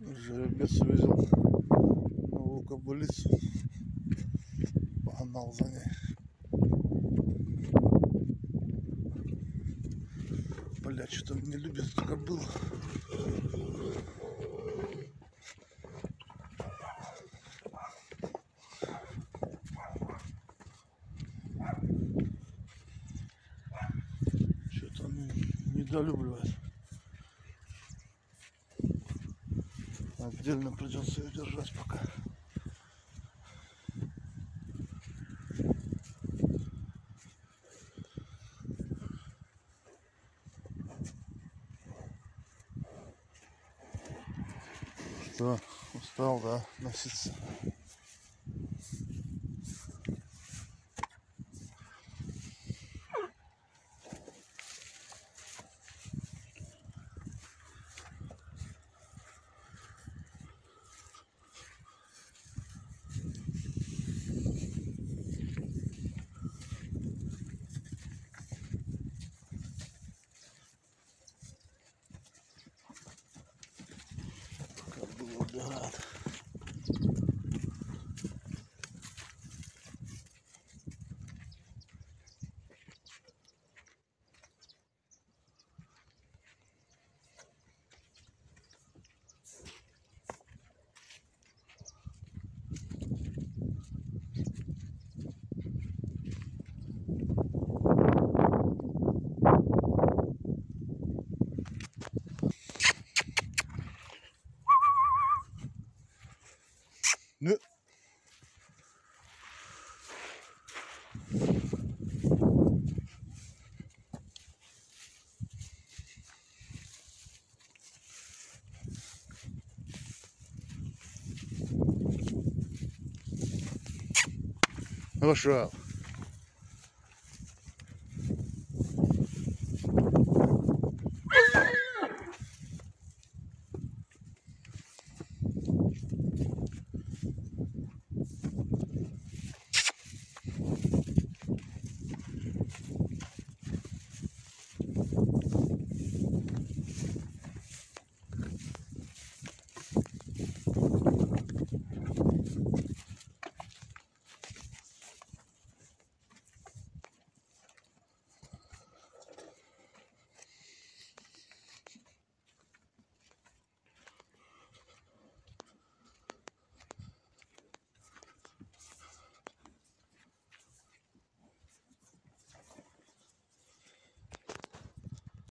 Жеребец увидел новую кобылицу, погнал за ней. Бля, что-то не любит эту кобылу. Что-то он недолюбливает. Отдельно придется ее держать пока. Что, устал, да, носиться? Как было убирать. Ну. Хорошо.